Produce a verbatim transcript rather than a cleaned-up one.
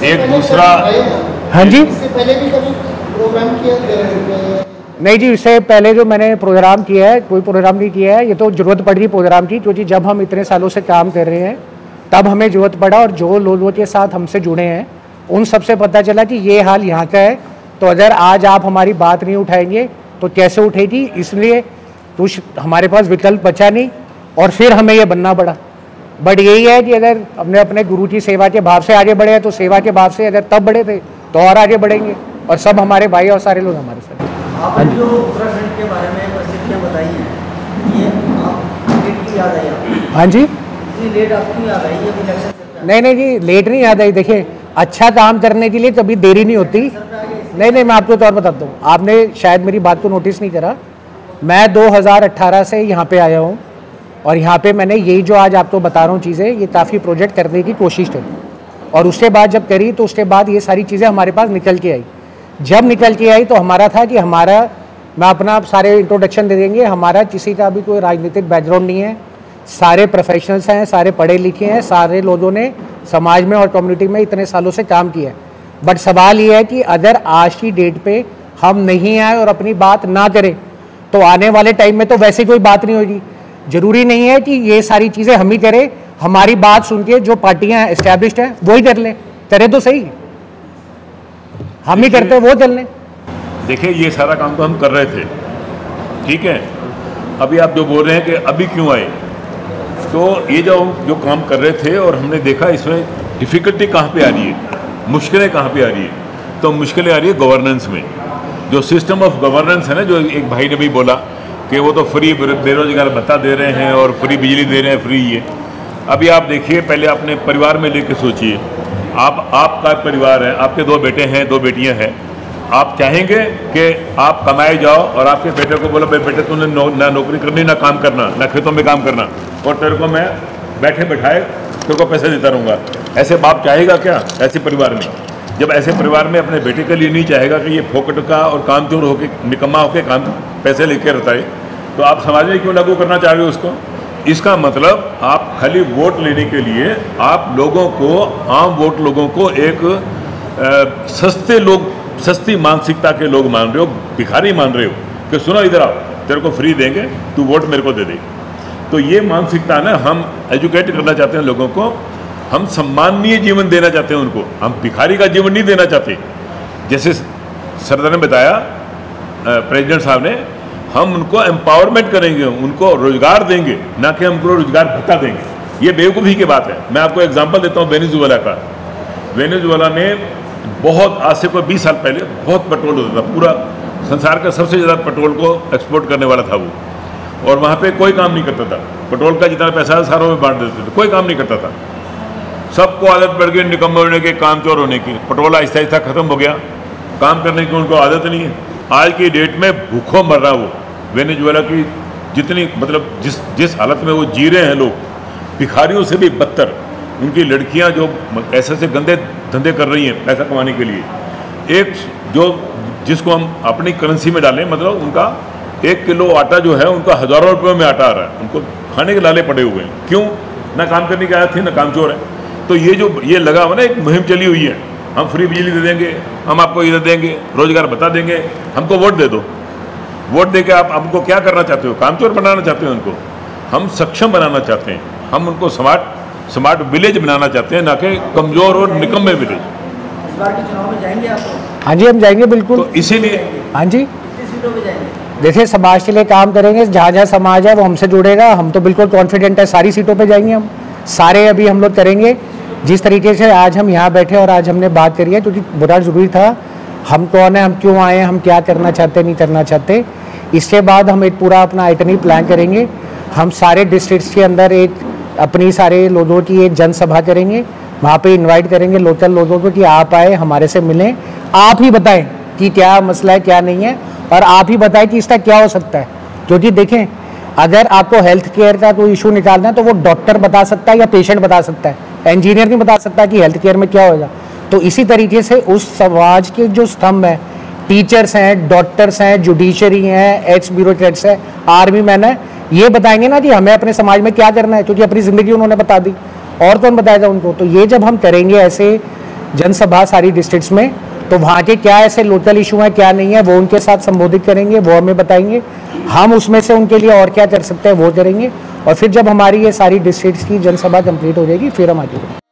एक दूसरा। हाँ जी, इससे पहले भी कभी प्रोग्राम किया? नहीं जी, इससे पहले जो मैंने प्रोग्राम किया है, कोई प्रोग्राम नहीं किया है। ये तो जरूरत पड़ रही प्रोग्राम की, क्योंकि जब हम इतने सालों से काम कर रहे हैं तब हमें जरूरत पड़ा, और जो लोगों के साथ हमसे जुड़े हैं उन सबसे पता चला कि ये हाल यहाँ का है। तो अगर आज आप हमारी बात नहीं उठाएंगे तो कैसे उठेगी, इसलिए कुछ हमारे पास विकल्प बचा नहीं और फिर हमें ये बनना पड़ा। बट यही है कि अगर हमने अपने गुरु की सेवा के भाव से आगे बढ़े हैं तो सेवा के भाव से अगर तब बढ़े थे तो और आगे बढ़ेंगे, और सब हमारे भाई और सारे लोग हमारे साथ। आपने जो उत्तराखंड के बारे में प्रसिद्धियाँ बताई हैं, ये आप लेट की याद आई आपको? हाँ जी, इतनी लेट आपको याद आई ये इलेक्शन से? नहीं नहीं जी, लेट नहीं याद आई। देखिए, अच्छा काम करने के लिए कभी देरी नहीं होती। नहीं नहीं, मैं आपको तो और बताता हूँ, आपने शायद मेरी बात को नोटिस नहीं करा। मैं दो हज़ार अठारह से यहाँ पे आया हूँ, और यहाँ पे मैंने यही जो आज आपको बता रहा हूँ चीज़ें, ये काफ़ी प्रोजेक्ट करने की कोशिश करी, और उसके बाद जब करी तो उसके बाद ये सारी चीज़ें हमारे पास निकल के आई। जब निकल के आई तो हमारा था कि हमारा, मैं अपना सारे इंट्रोडक्शन दे देंगे, हमारा किसी का भी कोई राजनीतिक बैकग्राउंड नहीं है, सारे प्रोफेशनल्स हैं, सारे पढ़े लिखे हैं, सारे लोगों ने समाज में और कम्युनिटी में इतने सालों से काम किया है। बट सवाल ये है कि अगर आज की डेट पे हम नहीं आए और अपनी बात ना करें तो आने वाले टाइम में तो वैसे कोई बात नहीं होगी। जरूरी नहीं है कि ये सारी चीज़ें हम ही करें, हमारी बात सुन के जो पार्टियां एस्टैब्लिश्ड हैं वो ही कर लें, करे तो सही, हम ही करते वो चल लें। देखिए, ये सारा काम तो हम कर रहे थे, ठीक है। अभी आप जो बोल रहे हैं कि अभी क्यों आए, तो ये जो जो काम कर रहे थे और हमने देखा इसमें डिफ़िकल्टी कहाँ पे आ रही है, मुश्किलें कहाँ पे आ रही है, तो मुश्किलें आ रही है गवर्नेंस में। जो सिस्टम ऑफ गवर्नेंस है ना, जो एक भाई ने भी बोला कि वो तो फ्री बेरोजगार भत्ता दे रहे हैं और फ्री बिजली दे रहे हैं, फ्री ये। अभी आप देखिए, पहले अपने परिवार में लेके सोचिए, आप आपका परिवार है, आपके दो बेटे हैं, दो बेटियां हैं, आप चाहेंगे कि आप कमाए जाओ और आपके बेटे को बोलो, बेटे तूने नो, ना नौकरी करनी, ना काम करना, ना खेतों में काम करना, और तेरे को मैं बैठे बैठाए तेरे को पैसे देता रहूँगा। ऐसे बाप चाहेगा क्या ऐसे परिवार में? जब ऐसे परिवार में अपने बेटे के लिए नहीं चाहेगा कि ये फोकट का और काम चोर होके, निकम्मा होके काम पैसे लेके रहता है, तो आप समाज में क्यों लागू करना चाह रहे हो उसको? इसका मतलब आप खाली वोट लेने के लिए आप लोगों को, आम वोट लोगों को एक आ, सस्ते लोग, सस्ती मानसिकता के लोग मान रहे हो, भिखारी मान रहे हो कि सुनो इधर आओ, तेरे को फ्री देंगे, तू वोट मेरे को दे दे। तो ये मानसिकता ना, हम एजुकेट करना चाहते हैं लोगों को, हम सम्माननीय जीवन देना चाहते हैं उनको, हम भिखारी का जीवन नहीं देना चाहते। जैसे सरदार ने बताया, प्रेसिडेंट साहब ने, हम उनको एम्पावरमेंट करेंगे, उनको रोजगार देंगे, ना कि हम उनको रोजगार भत्ता देंगे। ये बेवकूफ़ी की बात है। मैं आपको एग्जांपल देता हूँ वेनेजुएला का। वेनेजुएला में बहुत, आज से कोई बीस साल पहले बहुत पेट्रोल होता था, पूरा संसार का सबसे ज़्यादा पेट्रोल को एक्सपोर्ट करने वाला था वो, और वहाँ पे कोई काम नहीं करता था। पेट्रोल का जितना पैसा सारों में बांट देते थे, कोई काम नहीं करता था। सबको आदत पड़ गई निकम्मे होने की, काम चोर होने की। पेट्रोल आहिस्ता आहिस्ता ख़त्म हो गया, काम करने की उनको आदत नहीं है। आज की डेट में भूखों मर रहा वो वेनेजुएला की, जितनी मतलब जिस जिस हालत में वो जी रहे हैं लोग, भिखारियों से भी बदतर। उनकी लड़कियां जो ऐसे ऐसे गंदे धंधे कर रही हैं पैसा कमाने के लिए, एक जो जिसको हम अपनी करेंसी में डालें, मतलब उनका एक किलो आटा जो है उनका हज़ारों रुपये में आटा आ रहा है, उनको खाने के लाले पड़े हुए हैं। क्यों? ना काम करने की आदत थी, ना काम चोर है। तो ये जो ये लगा हुआ ना, एक मुहिम चली हुई है, हम फ्री बिजली दे देंगे, हम आपको इधर देंगे, रोजगार बता देंगे, हमको वोट दे दो। वोट दे के आप हमको क्या करना चाहते हो? कामचोर बनाना चाहते हो उनको? हम सक्षम बनाना चाहते हैं, हम उनको स्मार्ट स्मार्ट विलेज बनाना चाहते हैं, ना कि कमज़ोर और निकम्मे विलेज। इस बार के चुनाव में जाएंगे आप? हाँ जी, हम जाएंगे बिल्कुल। तो इसीलिए हाँ जी, कितनी सीटों पे जाएंगे? देखिए, समाज के लिए काम करेंगे, जहाँ जहाँ समाज है वो हमसे जुड़ेगा, हम तो बिल्कुल कॉन्फिडेंट है, सारी सीटों पे जाएंगे हम, सारे अभी हम लोग करेंगे। जिस तरीके से आज हम यहाँ बैठे और आज हमने बात करी है, क्योंकि बड़ा ज़रूरी था, हम कौन है, हम क्यों आए हैं, हम क्या करना चाहते नहीं करना चाहते। इसके बाद हम एक पूरा अपना आइटनी प्लान करेंगे। हम सारे डिस्ट्रिक्ट्स के अंदर एक अपनी सारे लोगों की एक जनसभा करेंगे, वहाँ पे इनवाइट करेंगे लोकल लोगों को कि आप आए, हमारे से मिलें, आप ही बताएं कि क्या मसला है क्या नहीं है, और आप ही बताएं कि इसका क्या हो सकता है। क्योंकि देखें, अगर आपको हेल्थ केयर का कोई इशू निकालना है तो वो डॉक्टर बता सकता है या पेशेंट बता सकता है, इंजीनियर नहीं बता सकता कि हेल्थ केयर में क्या होगा। तो इसी तरीके से उस समाज के जो स्तंभ है, टीचर्स हैं, डॉक्टर्स हैं, जुडिशरी हैं, एक्स ब्यूरोक्रेट्स हैं, आर्मी मैन है, ये बताएंगे ना कि हमें अपने समाज में क्या करना है, क्योंकि अपनी ज़िंदगी उन्होंने बता दी, और कौन बताएगा उनको। तो ये जब हम करेंगे ऐसे जनसभा सारी डिस्ट्रिक्ट्स में, तो वहाँ के क्या ऐसे लोकल इशू हैं क्या नहीं है वो उनके साथ संबोधित करेंगे, वो हमें बताएंगे, हम उसमें से उनके लिए और क्या कर सकते हैं वो करेंगे, और फिर जब हमारी ये सारी डिस्ट्रिक्ट्स की जनसभा कंप्लीट हो जाएगी फिर हम आगे